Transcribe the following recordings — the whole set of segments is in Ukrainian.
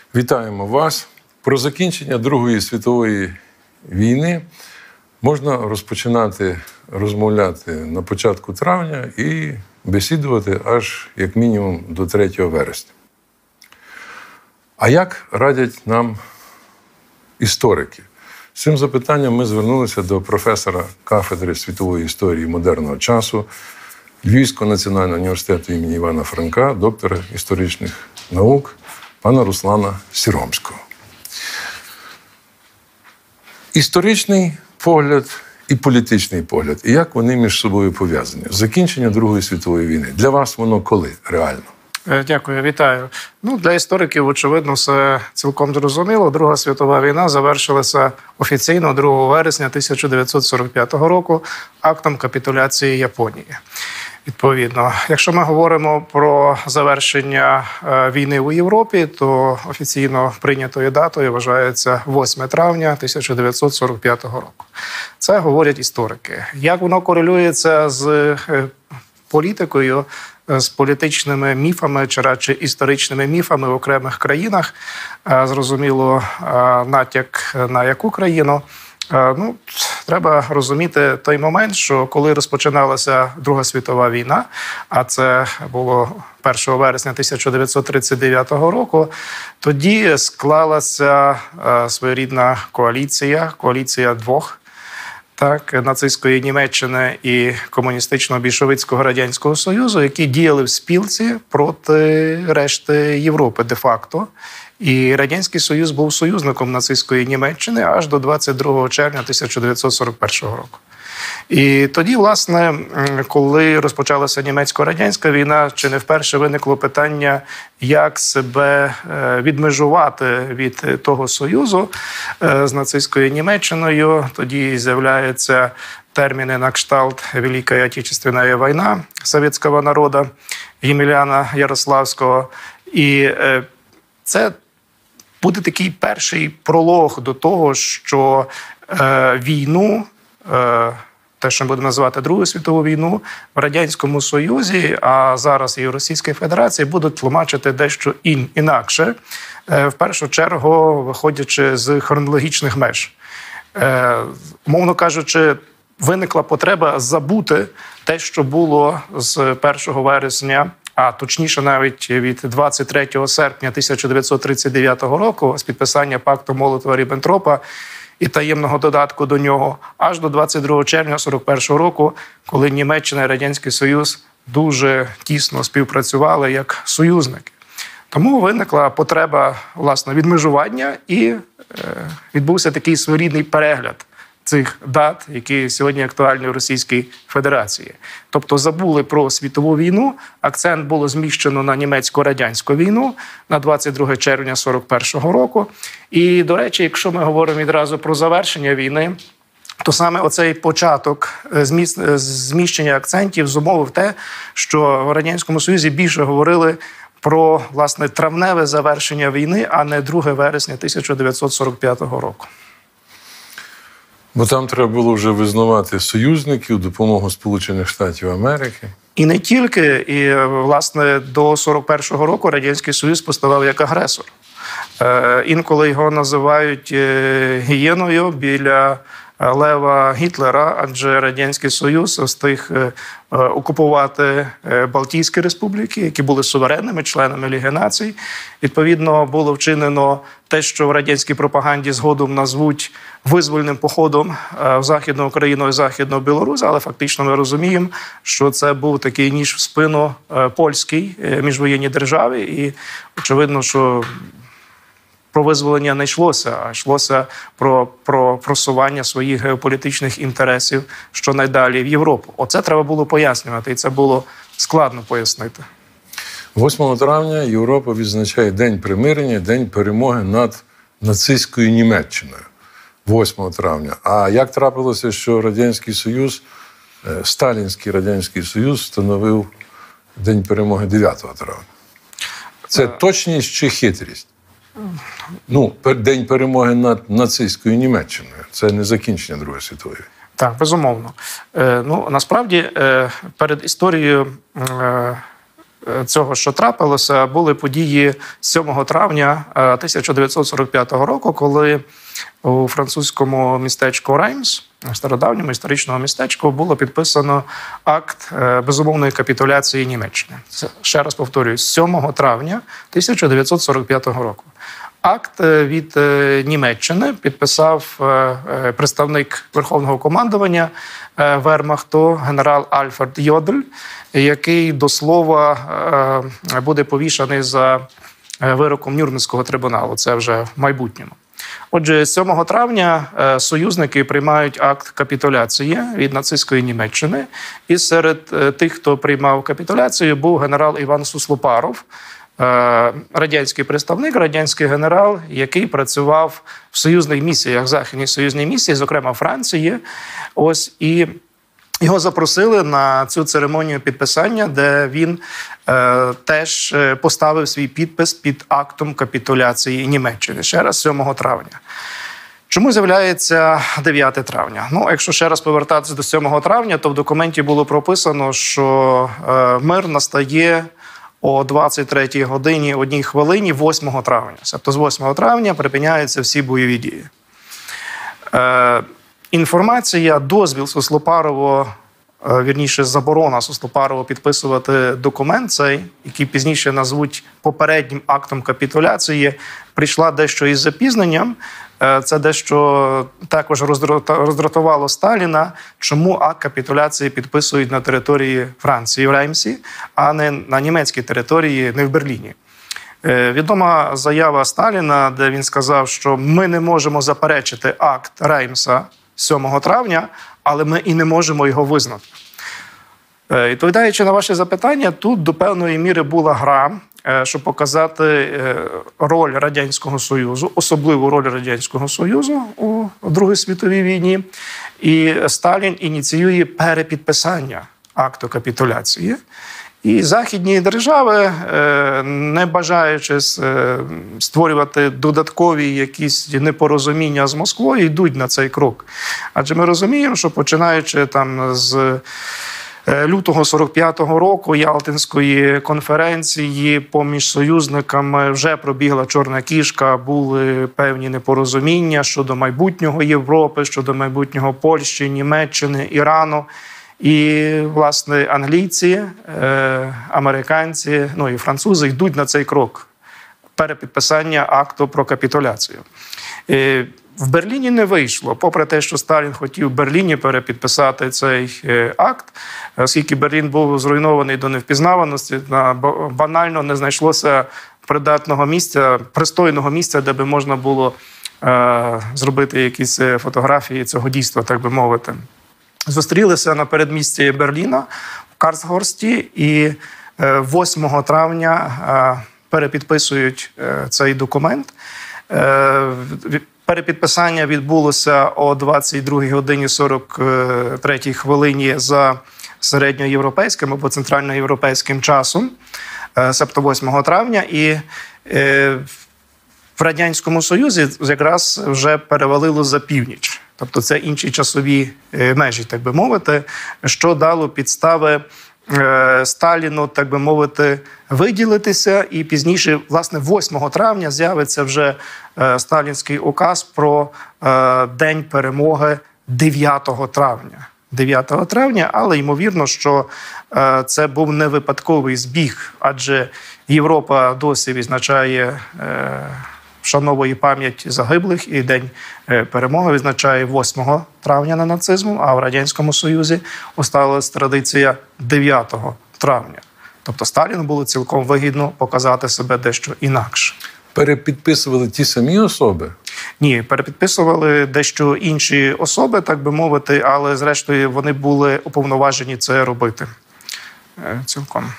Вітаємо вас. Про закінчення Другої світової війни можна розпочинати розмовляти на початку травня і бесідувати аж як мінімум до 3 вересня. А як радять нам історики? З цим запитанням ми звернулися до професора кафедри світової історії модерного часу Львівського національного університету імені Івана Франка, доктора історичних наук, пана Руслана Сіромського. Історичний погляд і політичний погляд. І як вони між собою пов'язані? Закінчення Другої світової війни. Для вас воно коли реально? Дякую, вітаю. Для істориків, очевидно, все цілком зрозуміло. Друга світова війна завершилася офіційно 2 вересня 1945 року актом капітуляції Японії. Відповідно, якщо ми говоримо про завершення війни у Європі, то офіційно прийнятою датою вважається 8 травня 1945 року. Це говорять історики. Як воно корелюється з політикою, з політичними міфами чи радше історичними міфами в окремих країнах, зрозуміло, натяк на яку країну. Треба розуміти той момент, що коли розпочиналася Друга світова війна, а це було 1 вересня 1939 року, тоді склалася своєрідна коаліція двох, нацистської Німеччини і комуністичного більшовицького Радянського Союзу, які діяли в спілці проти решти Європи де-факто. І Радянський Союз був союзником нацистської Німеччини аж до 22 червня 1941 року. І тоді, власне, коли розпочалася німецько-радянська війна, чи не вперше виникло питання, як себе відмежувати від того Союзу з нацистською Німеччиною. Тоді з'являються терміни на кшталт «Велика Отечественная війна» совєтського народу Ємеляна Ярославського. І це буде такий перший пролог до того, що війну, те, що ми будемо називати Другу світову війну, в Радянському Союзі, а зараз і в Російській Федерації, будуть тлумачити дещо інакше, в першу чергу виходячи з хронологічних меж. Умовно кажучи, виникла потреба забути те, що було з 1 вересня, а точніше навіть від 23 серпня 1939 року з підписання пакту Молотова-Ріббентропа і таємного додатку до нього, аж до 22 червня 1941 року, коли Німеччина і Радянський Союз дуже тісно співпрацювали як союзники. Тому виникла потреба, власне, відмежування і відбувся такий своєрідний перегляд цих дат, які сьогодні актуальні в Російській Федерації. Тобто забули про світову війну, акцент було зміщено на німецько-радянську війну на 22 червня 1941 року. І, до речі, якщо ми говоримо відразу про завершення війни, то саме оцей початок зміщення акцентів зумовив те, що в Радянському Союзі більше говорили про, власне, травневе завершення війни, а не 2 вересня 1945 року. Бо там треба було вже визнавати союзників, допомогу Сполучених Штатів Америки. І не тільки. І, власне, до 1941 року Радянський Союз поставав як агресор. Інколи його називають гієною біля лева Гітлера, адже Радянський Союз встиг окупувати Балтійські республіки, які були суверенними членами Ліги націй. Відповідно, було вчинено те, що в радянській пропаганді згодом назвуть визвольним походом в Західну Україну і Західну Білорусь, але фактично ми розуміємо, що це був такий ніж в спину польській міжвоєнній державі. І очевидно, що про визволення не йшлося, а йшлося про просування своїх геополітичних інтересів щонайдалі в Європу. Оце треба було пояснювати, і це було складно пояснити. 8 травня Європа відзначає День примирення, День перемоги над нацистською Німеччиною. 8 травня. А як трапилося, що Радянський Союз, Сталінський Радянський Союз встановив День перемоги 9 травня? Це точність чи хитрість? День перемоги над нацистською Німеччиною. Це не закінчення Другої світової. Так, безумовно. Насправді, перед історією цього, що трапилося, були події 7 травня 1945 року, коли у французькому містечку Реймс, стародавньому історичному містечку, було підписано акт безумовної капітуляції Німеччини. Це, ще раз повторюю, 7 травня 1945 року. Акт від Німеччини підписав представник Верховного командування Вермахту генерал Альфред Йодль, який до слова буде повішаний за вироком Нюрнберзького трибуналу. Це вже в майбутньому. Отже, 7 травня союзники приймають акт капітуляції від нацистської Німеччини. І серед тих, хто приймав капітуляцію, був генерал Іван Суслопаров, радянський представник, радянський генерал, який працював в союзних місіях, західній союзній місії, зокрема Франції. Ось, і його запросили на цю церемонію підписання, де він теж поставив свій підпис під актом капітуляції Німеччини. Ще раз, 7 травня. Чому з'являється 9 травня? Ну, якщо ще раз повертатися до 7 травня, то в документі було прописано, що мир настає о 23 годині 1 хвилині 8 травня. Тобто з 8 травня припиняються всі бойові дії. Інформація, дозвіл Суслопарову, вірніше заборона Суслопарову підписувати документ цей, який пізніше назвуть попереднім актом капітуляції, прийшла дещо із запізненням. Це дещо також роздратувало Сталіна, чому акт капітуляції підписують на території Франції, в Реймсі, а не на німецькій території, не в Берліні. Відома заява Сталіна, де він сказав, що ми не можемо заперечити акт Реймса 7 травня, але ми і не можемо його визнати. Відповідаючи на ваше запитання, тут до певної міри була гра, щоб показати роль Радянського Союзу, особливу роль Радянського Союзу у Другій світовій війні. І Сталін ініціює перепідписання акту капітуляції. І західні держави, не бажаючи створювати додаткові якісь непорозуміння з Москвою, йдуть на цей крок. Адже ми розуміємо, що починаючи там з лютого 45-го року Ялтинської конференції поміж союзниками вже пробігла чорна кішка, були певні непорозуміння щодо майбутнього Європи, щодо майбутнього Польщі, Німеччини, Ірану. І, власне, англійці, американці, ну і французи йдуть на цей крок перепідписання акту про капітуляцію. В Берліні не вийшло, попри те, що Сталін хотів в Берліні перепідписати цей акт, оскільки Берлін був зруйнований до невпізнаваності, банально не знайшлося придатного місця, пристойного місця, де би можна було зробити якісь фотографії цього дійства, так би мовити. Зустрілися на передмісті Берліна в Карстгорсті і 8 травня перепідписують цей документ. Перепідписання відбулося о 22 годині 43 хвилині за середньоєвропейським або центральноєвропейським часом, себто 8 травня. І в Радянському Союзі якраз вже перевалило за північ. Тобто це інші часові межі, так би мовити, що дало підстави Сталіну, так би мовити, виділитися. І пізніше, власне, 8 травня з'явиться вже сталінський указ про День перемоги 9 травня. 9 травня, але ймовірно, що це був не випадковий збіг, адже Європа досі відзначає, вшановує пам'ять загиблих, і День перемоги відзначає 8 травня на нацизму, а в Радянському Союзі осталась традиція 9 травня. Тобто Сталіну було цілком вигідно показати себе дещо інакше. Перепідписували ті самі особи? Ні, перепідписували дещо інші особи, так би мовити, але зрештою вони були уповноважені це робити цілком.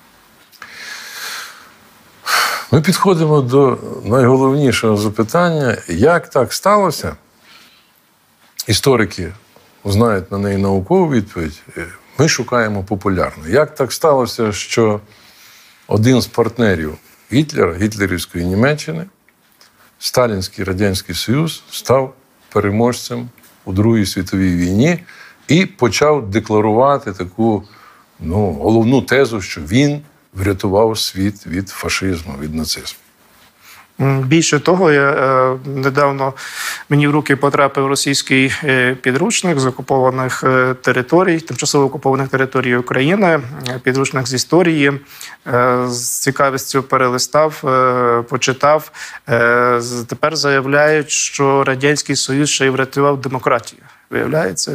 Ми підходимо до найголовнішого запитання. Як так сталося? Історики знають на неї наукову відповідь. Ми шукаємо популярно. Як так сталося, що один з партнерів Гітлера, гітлерівської Німеччини, Сталінський Радянський Союз, став переможцем у Другій світовій війні і почав декларувати таку головну тезу, що він врятував світ від фашизму, від нацизму. Більше того, недавно мені в руки потрапив російський підручник з окупованих територій, тимчасово окупованих територій України, підручник з історії. З цікавістю перелистав, почитав. Тепер заявляють, що Радянський Союз ще й врятував демократію. Виявляється,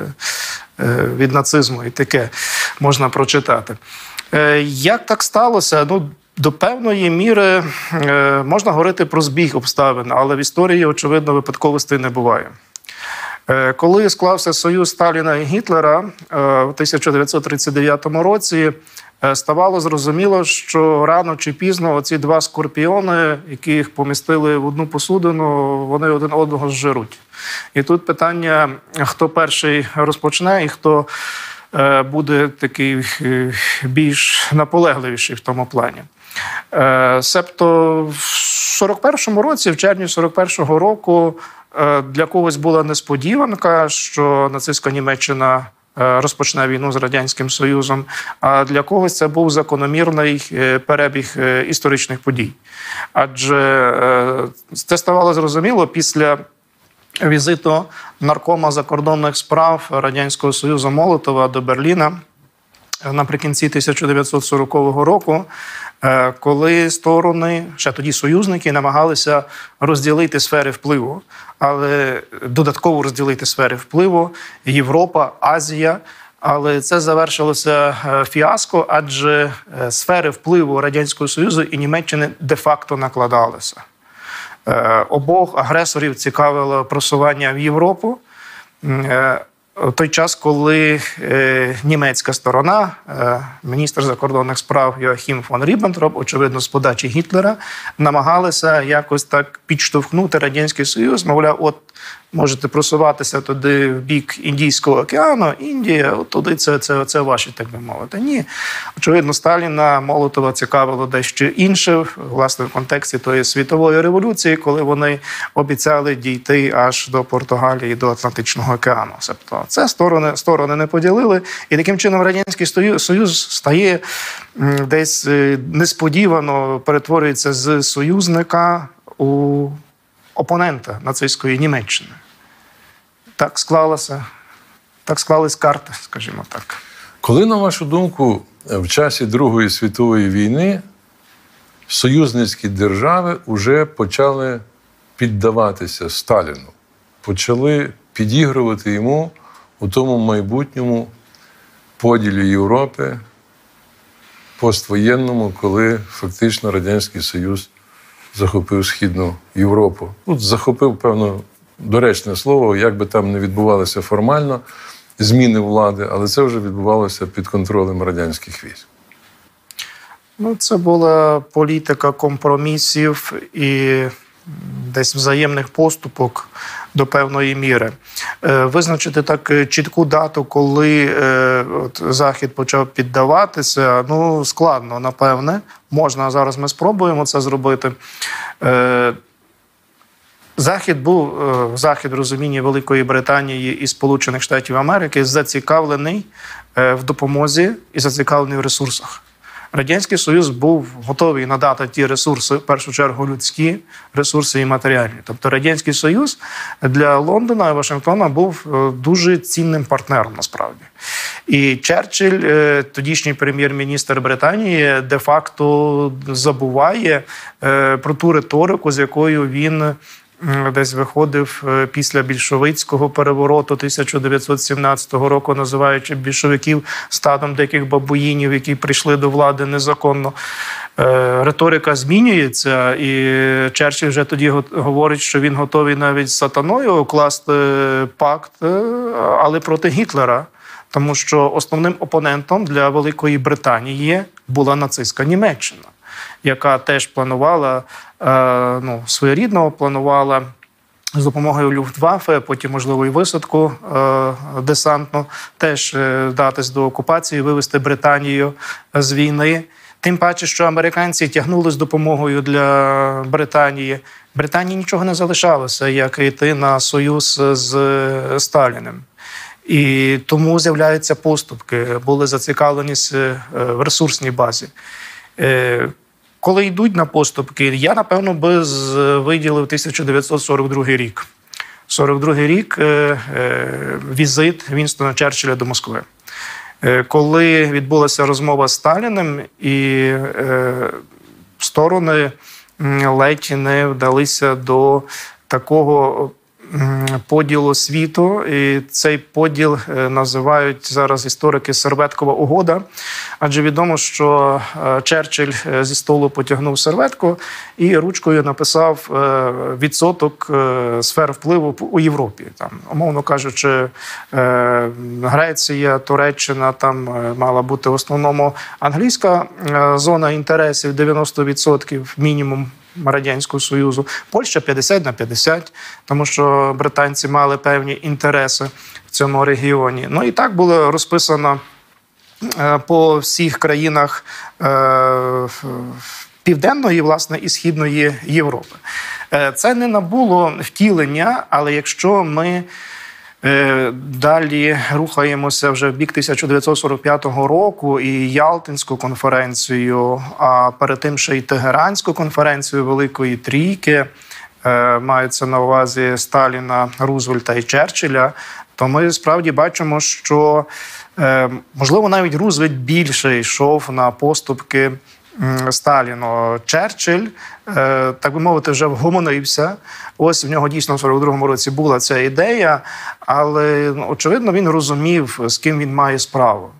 від нацизму. І таке можна прочитати. Як так сталося? До певної міри можна говорити про збіг обставин, але в історії, очевидно, випадковостей не буває. Коли склався союз Сталіна і Гітлера в 1939 році, ставало зрозуміло, що рано чи пізно оці два скорпіони, яких помістили в одну посудину, вони один одного зжируть. І тут питання, хто перший розпочне і хто буде такий більш наполегливіший в тому плані. Себто в 41-му році, в червні 41-го року, для когось була несподіванка, що нацистська Німеччина розпочне війну з Радянським Союзом, а для когось це був закономірний перебіг історичних подій. Адже це ставало зрозуміло після візиту наркома закордонних справ Радянського Союзу Молотова до Берліна наприкінці 1940 року, коли сторони, ще тоді союзники, намагалися розділити сфери впливу, але додатково розділити сфери впливу Європа, Азія. Але це завершилося фіаско, адже сфери впливу Радянського Союзу і Німеччини де-факто накладалися. Обох агресорів цікавило просування в Європу. В той час, коли німецька сторона, міністр закордонних справ Йоахім фон Ріббентроп, очевидно, з подачі Гітлера, намагалися якось так підштовхнути Радянський Союз, мовляв, от можете просуватися туди в бік Індійського океану, Індія, от туди це ваші, так би мовити. Ні. Очевидно, Сталіна, Молотова цікавило дещо інше, власне, в контексті тої світової революції, коли вони обіцяли дійти аж до Португалії, до Атлантичного океану. Тобто це сторони не поділили, і таким чином Радянський Союз стає десь несподівано, перетворюється з союзника у опонента нацистської Німеччини. Так склались карти, скажімо так. Коли, на вашу думку, в часі Другої світової війни союзницькі держави вже почали піддаватися Сталіну, почали підігрувати йому у тому майбутньому поділі Європи, поствоєнному, коли фактично Радянський Союз захопив Східну Європу. Тут захопив, певно, доречне слово, як би там не відбувалося формально зміни влади, але це вже відбувалося під контролем радянських військ. Це була політика компромісів і десь взаємних поступок до певної міри. Визначити так чітку дату, коли Захід почав піддаватися, складно, напевне. Можна, зараз ми спробуємо це зробити. Захід в розумінні Великої Британії і Сполучених Штатів Америки зацікавлений в допомозі і зацікавлений в ресурсах. Радянський Союз був готовий надати ті ресурси, в першу чергу людські ресурси і матеріальні. Тобто Радянський Союз для Лондона і Вашингтона був дуже цінним партнером насправді. І Черчилль, тодішній прем'єр-міністр Британії, де-факто забуває про ту риторику, з якою він десь виходив після більшовицького перевороту 1917 року, називаючи більшовиків стадом диких бабуїнів, які прийшли до влади незаконно. Риторика змінюється, і Черчилль вже тоді говорить, що він готовий навіть з сатаною укласти пакт, але проти Гітлера. Тому що основним опонентом для Великої Британії була нацистська Німеччина, яка теж планувала, своєрідно планувала з допомогою Люфтваффе, потім, можливо, і висадку десантну, теж вдатись до окупації, вивести Британію з війни. Тим паче, що американці тягнули з допомогою для Британії. Британії нічого не залишалося, як йти на союз з Сталіним. І тому з'являються поступки, були зацікавленість в ресурсній базі. Коли йдуть на поступки, я, напевно, би виділив 1942 рік. 42-й рік – візит Вінстона Черчилля до Москви. Коли відбулася розмова з Сталіним, і сторони ледь не вдалися до такого поділу світу, і цей поділ називають зараз історики «серветкова угода», адже відомо, що Черчилль зі столу потягнув серветку і ручкою написав відсоток сфер впливу у Європі. Там, умовно кажучи, Греція, Туреччина, там мала бути в основному англійська зона інтересів, 90% мінімум Радянського Союзу, Польща 50/50, тому що британці мали певні інтереси в цьому регіоні. Ну і так було розписано по всіх країнах Південної, власне, і Східної Європи. Це не набуло втілення, але якщо ми далі рухаємося вже в бік 1945 року і Ялтинську конференцію, а перед тим ще й Тегеранську конференцію Великої Трійки, мається на увазі Сталіна, Рузвельта і Черчилля, то ми справді бачимо, що, можливо, навіть Рузвельт більше йшов на поступки Сталіну. Черчилль, так би мовити, вже вгомонився. Ось в нього дійсно в 42-му році була ця ідея, але, очевидно, він розумів, з ким він має справу.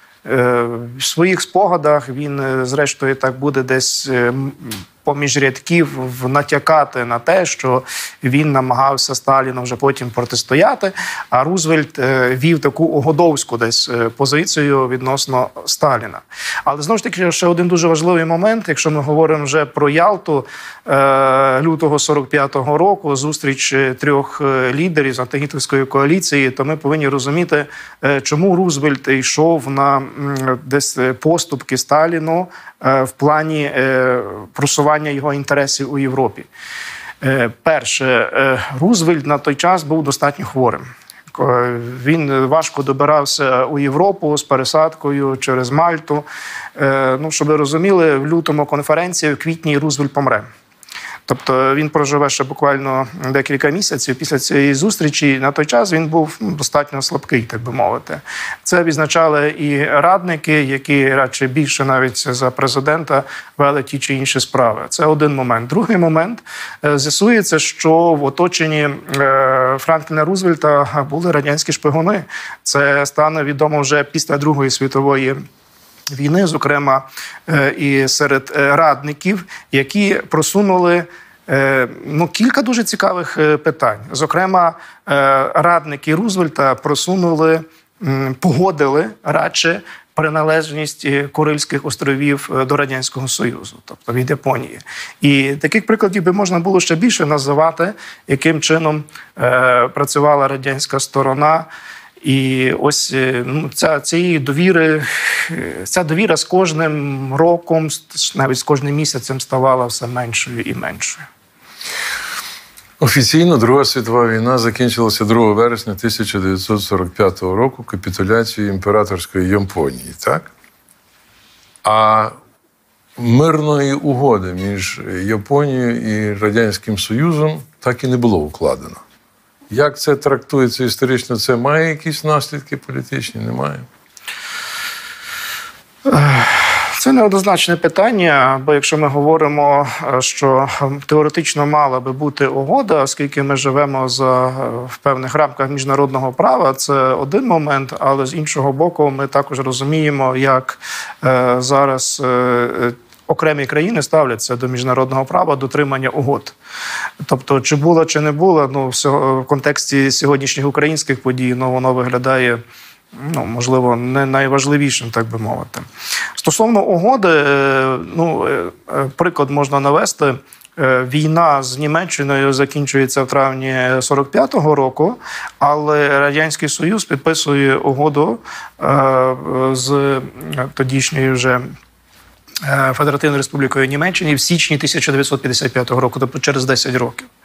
В своїх спогадах він, зрештою, так буде десь поміж рядків натякати на те, що він намагався Сталіну вже потім протистояти, а Рузвельт вів таку угодовську десь позицію відносно Сталіна. Але, знову ж таки, ще один дуже важливий момент, якщо ми говоримо вже про Ялту лютого 45-го року, зустріч трьох лідерів з антигітлерської коаліції, то ми повинні розуміти, чому Рузвельт йшов на десь поступки Сталіну в плані просування його інтересів у Європі. Перше, Рузвельт на той час був достатньо хворим. Він важко добирався у Європу з пересадкою через Мальту. Щоб ви розуміли, в лютому конференції, в квітні Рузвельт помре. Тобто він проживе ще буквально декілька місяців після цієї зустрічі. На той час він був достатньо слабкий, так би мовити. Це відзначали і радники, які радше більше навіть за президента вели ті чи інші справи. Це один момент. Другий момент. З'ясується, що в оточенні Франкліна Рузвельта були радянські шпигуни. Це стане відомо вже після Другої світової війни, зокрема і серед радників, які просунули кілька дуже цікавих питань. Зокрема, радники Рузвельта погодили радше приналежність Курильських островів до Радянського Союзу, тобто від Японії. І таких прикладів би можна було ще більше називати, яким чином працювала радянська сторона. І ось ця довіра з кожним роком, навіть з кожним місяцем ставала все меншою і меншою. Офіційно Друга світова війна закінчилася 2 вересня 1945 року капітуляцією імператорської Японії, так? А мирної угоди між Японією і Радянським Союзом так і не було укладено. Як це трактується історично? Це має якісь наслідки політичні? Немає? Це неоднозначне питання, бо якщо ми говоримо, що теоретично мала би бути угода, оскільки ми живемо в певних рамках міжнародного права, це один момент, але з іншого боку ми також розуміємо, як зараз окремі країни ставляться до міжнародного права, дотримання угод. Тобто, чи було, чи не було, в контексті сьогоднішніх українських подій, воно виглядає, можливо, не найважливішим, так би мовити. Стосовно угоди, приклад можна навести. Війна з Німеччиною закінчується в травні 45-го року, але Радянський Союз підписує угоду з тодішньою вже Федеративною Республікою Німеччини в січні 1955 року, тобто через 10 років.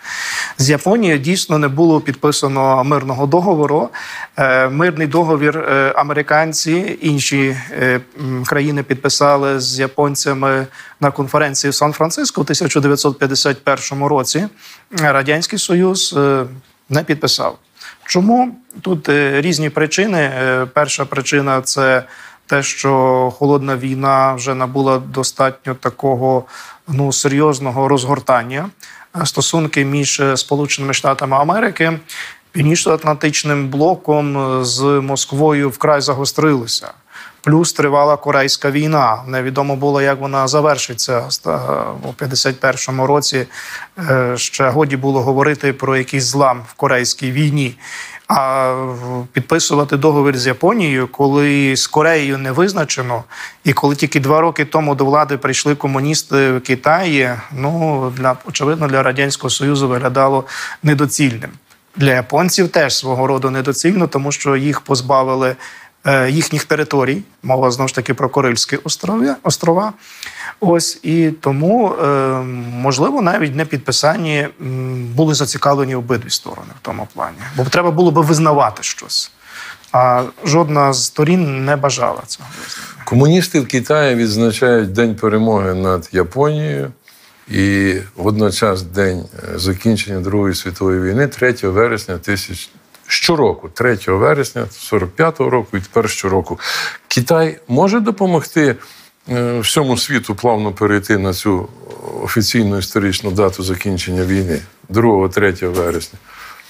З Японією дійсно не було підписано мирного договору. Мирний договір американці, інші країни підписали з японцями на конференції в Сан-Франциско в 1951 році. Радянський Союз не підписав. Чому? Тут різні причини. Перша причина – це те, що холодна війна вже набула достатньо такого серйозного розгортання. Стосунки між Сполученими Штатами Америки, Північно-Атлантичним блоком з Москвою вкрай загострилися. Плюс тривала Корейська війна. Невідомо було, як вона завершиться. У 51-му році ще годі було говорити про якийсь злам в Корейській війні. А підписувати договір з Японією, коли з Кореєю не визначено, і коли тільки 2 роки тому до влади прийшли комуністи в Китаї, очевидно, для Радянського Союзу виглядало недоцільним. Для японців теж свого роду недоцільно, тому що їх позбавили їхніх територій, мова знову ж таки про Курильські острова. Ось, і тому, можливо, навіть не підписанні були зацікавлені обидві сторони в тому плані. Бо треба було би визнавати щось. А жодна з сторін не бажала цього визнання. Комуністи в Китаї відзначають День перемоги над Японією і водночас День закінчення Другої світової війни 3 вересня щороку, 3 вересня 45-го року і тепер щороку. Китай може допомогти всьому світу плавно перейти на цю офіційну історичну дату закінчення війни 2-3 вересня?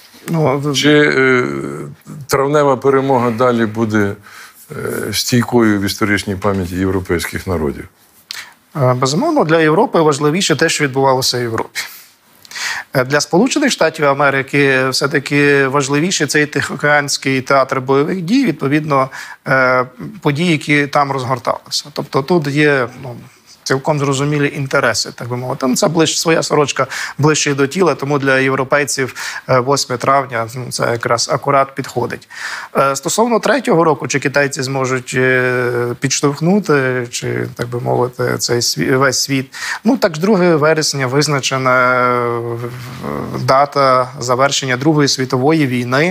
Чи травнева перемога далі буде стійкою в історичній пам'яті європейських народів? Безумовно, для Європи важливіше те, що відбувалося в Європі. Для Сполучених Штатів Америки все-таки важливіше цей Тихоокеанський театр бойових дій, відповідно, події, які там розгорталися. Тобто тут є цілком зрозумілі інтереси, так би мовити. Це своя сорочка ближче до тіла, тому для європейців 8 травня це якраз акурат підходить. Стосовно 3-го року, чи китайці зможуть підштовхнути, чи, так би мовити, цей весь світ. Так, 2 вересня визначена дата завершення Другої світової війни.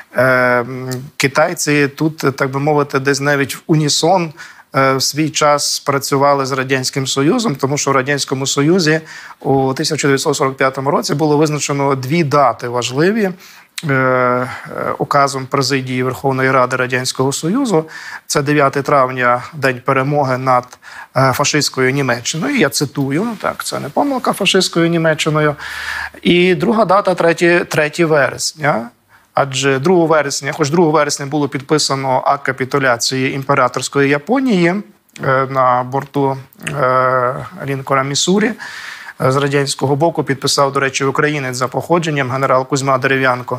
Китайці тут, так би мовити, десь навіть в унісон в свій час працювали з Радянським Союзом, тому що в Радянському Союзі у 1945 році було визначено 2 дати важливі указом Президії Верховної Ради Радянського Союзу. Це 9 травня, День перемоги над фашистською Німеччиною. Я цитую, так, це не помилка, фашистською Німеччиною. І друга дата 3 вересня. Адже 2 вересня, хоч 2 вересня було підписано акт капітуляції імператорської Японії на борту лінкора Міссурі, з радянського боку підписав, до речі, українець за походженням генерал Кузьма Дерев'янко.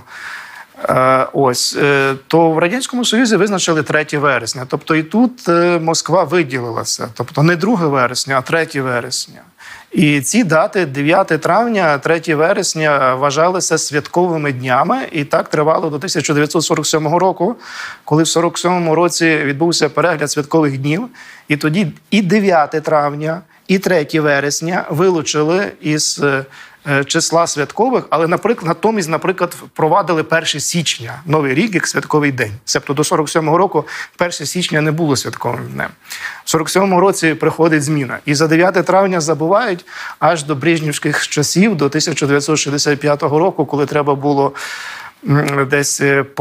То в Радянському Союзі визначили 3 вересня. Тобто і тут Москва виділилася. Тобто не 2 вересня, а 3 вересня. І ці дати 9 травня, 3 вересня вважалися святковими днями, і так тривало до 1947 року, коли в 1947 році відбувся перегляд святкових днів, і тоді і 9 травня, і 3 вересня вилучили із числа святкових, але, натомість, впровадили 1 січня, Новий рік, як святковий день. Себто до 47-го року 1 січня не було святковим днем. В 47-му році приходить зміна. І за 9 травня забувають аж до брежнівських часів, до 1965 року, коли треба було десь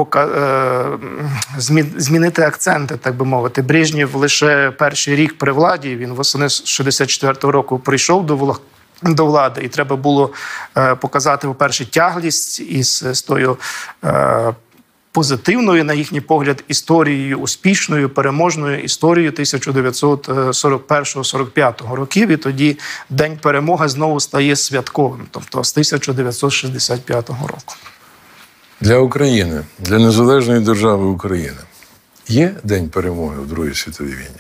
змінити акценти, так би мовити. Брежнєв лише перший рік при владі, він восени 64-го року прийшов до влади, і треба було показати, по-перше, тяглість із тою позитивною, на їхній погляд, історією, успішною, переможною історією 1941-45 років, і тоді День перемоги знову стає святковим, тобто з 1965 року. Для України, для незалежної держави України є День перемоги у Другій світовій війні?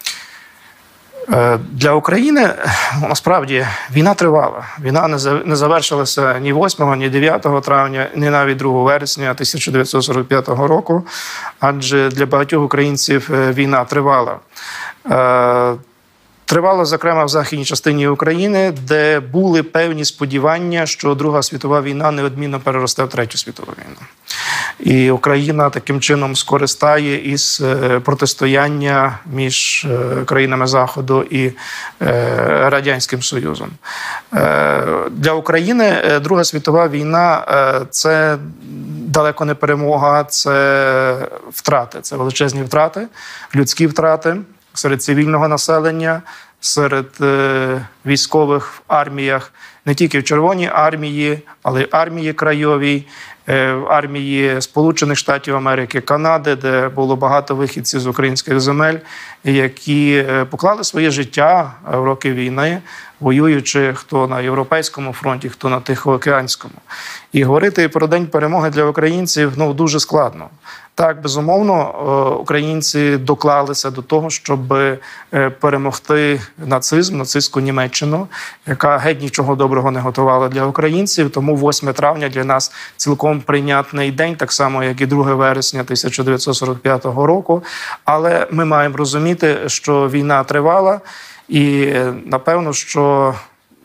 Для України, насправді, війна тривала. Війна не завершилася ні 8, ні 9 травня, ні навіть 2 вересня 1945 року, адже для багатьох українців війна тривала. Тривало, зокрема, в західній частині України, де були певні сподівання, що Друга світова війна неодмінно переросте в Третю світову війну. І Україна таким чином скористає із протистояння між країнами Заходу і Радянським Союзом. Для України Друга світова війна – це далеко не перемога, це втрати, це величезні втрати, людські втрати серед цивільного населення, серед військових в арміях, не тільки в Червоній армії, але й армії краєвій, в армії Сполучених Штатів Америки, Канади, де було багато вихідців з українських земель, які поклали своє життя в роки війни, воюючи хто на Європейському фронті, хто на Тихоокеанському. І говорити про День перемоги для українців дуже складно. Так, безумовно, українці доклалися до того, щоб перемогти нацизм, нацистську Німеччину, яка геть нічого доброго не готувала для українців. Тому 8 травня для нас цілком прийнятний день, так само, як і 2 вересня 1945 року. Але ми маємо розуміти, що війна тривала, і напевно, що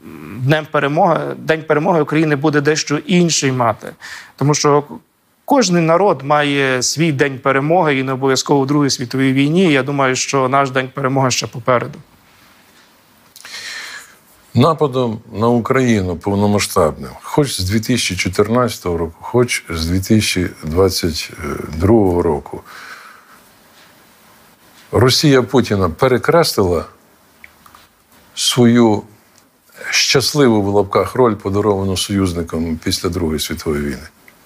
День перемоги України буде дещо інший мати. Тому що кожен народ має свій день перемоги, і не обов'язково у Другій світовій війні. Я думаю, що наш день перемоги ще попереду. Нападом на Україну повномасштабним, хоч з 2014 року, хоч з 2022 року, Росія Путіна перекреслила свою щасливу в лапках роль, подаровану союзникам після Другої світової війни?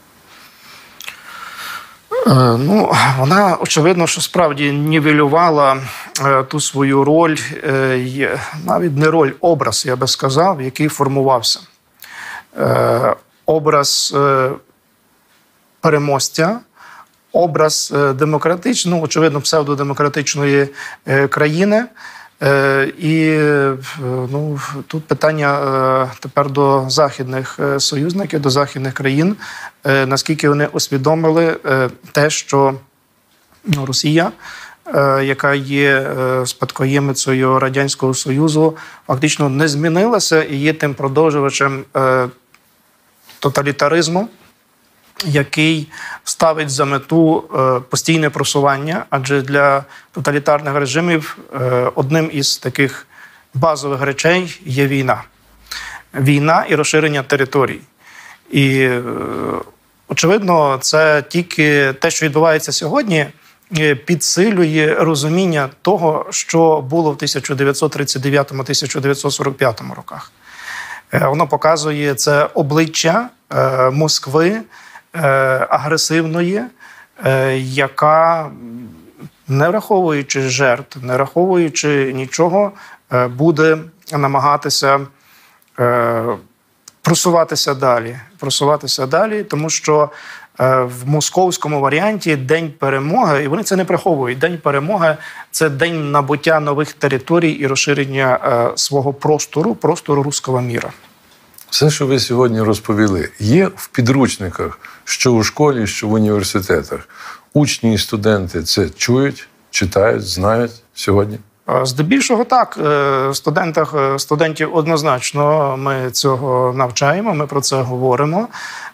Вона, очевидно, що справді нівелювала ту свою роль, навіть не роль, образ, я би сказав, який формувався. Образ переможця, образ демократичного, очевидно, псевдодемократичної країни. І тут питання тепер до західних союзників, до західних країн, наскільки вони усвідомили те, що Росія, яка є спадкоємицею Радянського Союзу, фактично не змінилася і є тим продовжувачем тоталітаризму, який ставить за мету постійне просування, адже для тоталітарних режимів одним із таких базових речей є війна. Війна і розширення територій. І, очевидно, це тільки те, що відбувається сьогодні, підсилює розуміння того, що було в 1939-1945 роках. Воно показує це обличчя Москви, агресивної, яка, не враховуючи жертв, не враховуючи нічого, буде намагатися просуватися далі, тому що в московському варіанті День перемоги, і вони це не приховують, День перемоги – це день набуття нових територій і розширення свого простору руського міра. Все, що ви сьогодні розповіли, є в підручниках, що у школі, що в університетах. Учні і студенти це чують, читають, знають сьогодні? Здебільшого так. Студентів однозначно ми цього навчаємо, ми про це говоримо.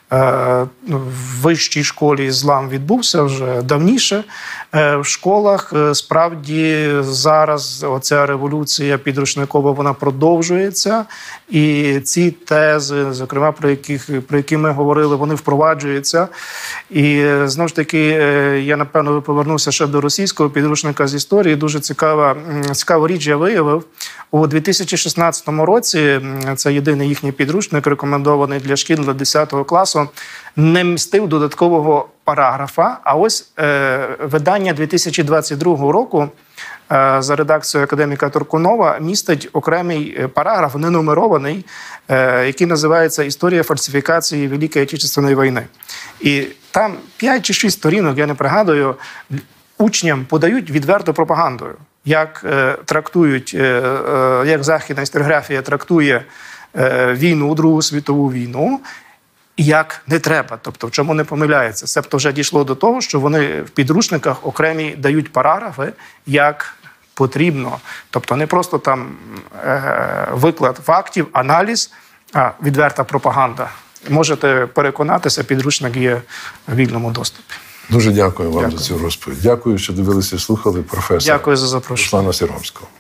В вищій школі злам відбувся вже давніше. В школах справді зараз оця революція підручникова, вона продовжується. І ці тези, зокрема, про які ми говорили, вони впроваджуються. І, знову ж таки, я, напевно, повернуся ще до російського підручника з історії. Дуже цікаву річ я виявив. У 2016 році, це єдиний їхній підручник, рекомендований для шкіл для 10 класу, не містив додаткового параграфа. А ось видання 2022 року за редакцією академіка Туркунова містить окремий параграф, ненумерований, який називається «Історія фальсифікації Великої Отечественної війни». І там 5 чи 6 сторінок, я не пригадую, учням подають відверту пропагандою. Як трактують, як західна історіографія трактує війну, Другу світову війну, і як не треба, тобто в чому не помиляється. Себто вже дійшло до того, що вони в підручниках окремі дають параграфи, як потрібно. Тобто не просто там виклад фактів, аналіз, а відверта пропаганда. Можете переконатися, підручник є в вільному доступі. Дуже дякую вам за цю розповідь. Дякую, що дивилися і слухали професора Дякую за запрошення. Руслана Сіромського.